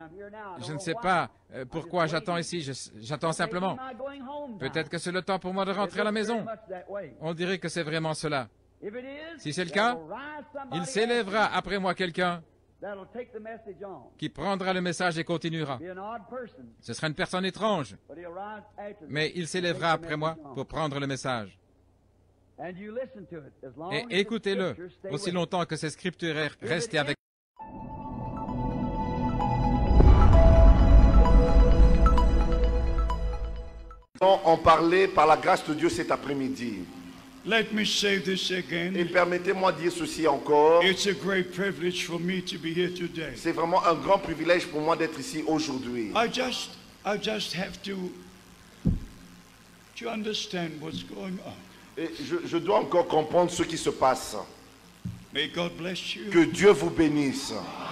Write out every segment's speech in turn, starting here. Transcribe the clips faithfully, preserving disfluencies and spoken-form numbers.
Je ne sais pas euh, pourquoi j'attends ici, je- j'attends simplement. Peut-être que c'est le temps pour moi de rentrer à la maison. On dirait que c'est vraiment cela. Si c'est le cas, il s'élèvera après moi quelqu'un qui prendra le message et continuera. Ce sera une personne étrange, mais il s'élèvera après moi pour prendre le message. Et écoutez-le aussi longtemps que c'est scripturaire. Restez avec En parler par la grâce de Dieu cet après-midi. Let me say this Et again. permettez-moi de dire ceci encore. It's a great privilege for me to be here today. C'est vraiment un grand privilège pour moi d'être ici aujourd'hui. I just, I just have to, to understand what's going on. Et je, je dois encore comprendre ce qui se passe. May God bless you. Que Dieu vous bénisse.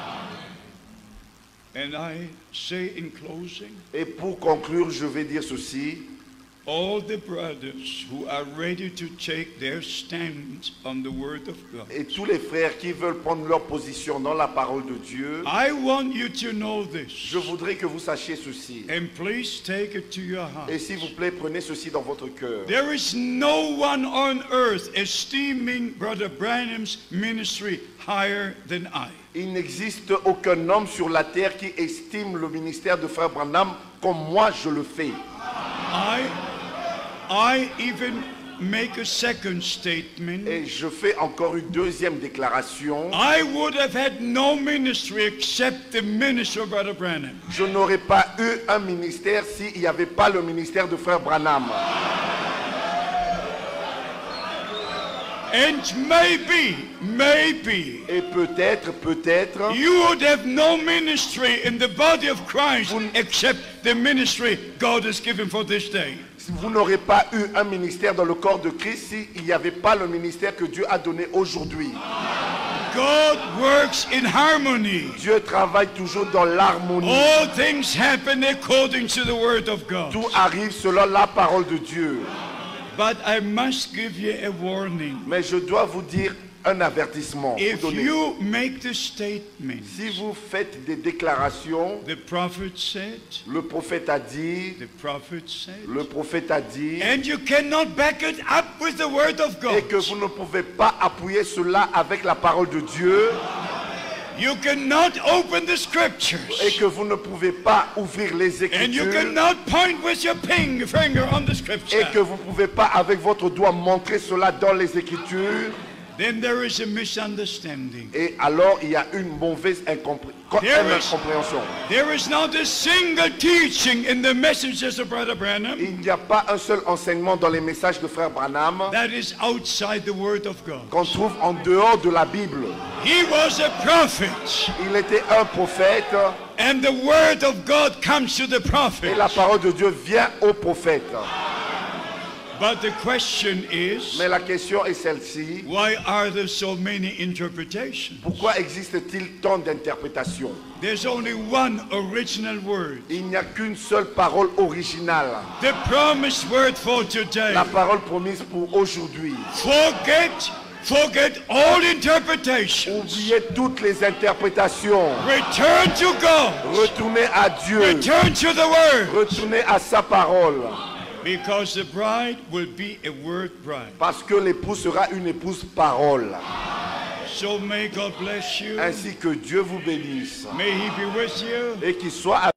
And I say in closing, Et pour conclure, je vais dire ceci. all the brothers who are ready to take their stand on the Word of God, Et tous les frères qui veulent prendre leur position dans la parole de Dieu, I want you to know this. je voudrais que vous sachiez ceci. And please take it to your heart. Et s'il vous plaît, prenez ceci dans votre cœur. There is no one on earth esteeming Brother Branham's ministry higher than I. Il n'existe aucun homme sur la terre qui estime le ministère de Frère Branham comme moi je le fais. I, I even make a second statement. Et je fais encore une deuxième déclaration. I would have had no ministry except the ministry of Brother Branham. Je n'aurais pas eu un ministère s'il n'y avait pas le ministère de Frère Branham. And maybe, maybe, Et peut-être, peut-être, you would have no ministry in the body of Christ except the ministry God has given for this day. vous n'aurez pas eu un ministère dans le corps de Christ s'il n'y avait pas le ministère que Dieu a donné aujourd'hui. God works in harmony. Dieu travaille toujours dans l'harmonie. All things happen according to the word of God. Tout arrive selon la parole de Dieu. But I must give you a warning. Mais je dois vous dire un avertissement. vous If donner. you make the statement, Si vous faites des déclarations, the prophet said, le prophète a dit, the prophet said, le prophète a dit, and you cannot back it up with the word of et God. que vous ne pouvez pas appuyer cela avec la parole de Dieu, You cannot open the et scriptures. que vous ne pouvez pas ouvrir les And you Écritures, cannot point with your ping finger on the et scripture. que vous ne pouvez pas avec votre doigt montrer cela dans les Écritures, Then there is a misunderstanding. et alors il y a une mauvaise incompré- There une is- incompréhension. There is not a single teaching in the messages of Brother Branham Il n'y a pas un seul enseignement dans les messages de Frère Branham that is outside the word of God. qu'on trouve en dehors de la Bible. He was a prophet, Il était un prophète, and the word of God comes to the et prophet. la parole de Dieu vient au prophète. But the question is, Mais la question est celle-ci. why are there so many interpretations? Pourquoi existe-t-il tant d'interprétations? There's only one original word. Il n'y a qu'une seule parole originale. The promised word for today. La parole promise pour aujourd'hui. Forget, forget all interpretations. Oubliez toutes les interprétations. Return to God. Retournez à Dieu. Return to the word. Retournez à sa parole. Because the bride will be a word bride. Parce que l'épouse sera une épouse parole. So may God bless you. Ainsi que Dieu vous bénisse. May He be with you. Et qu'il soit avec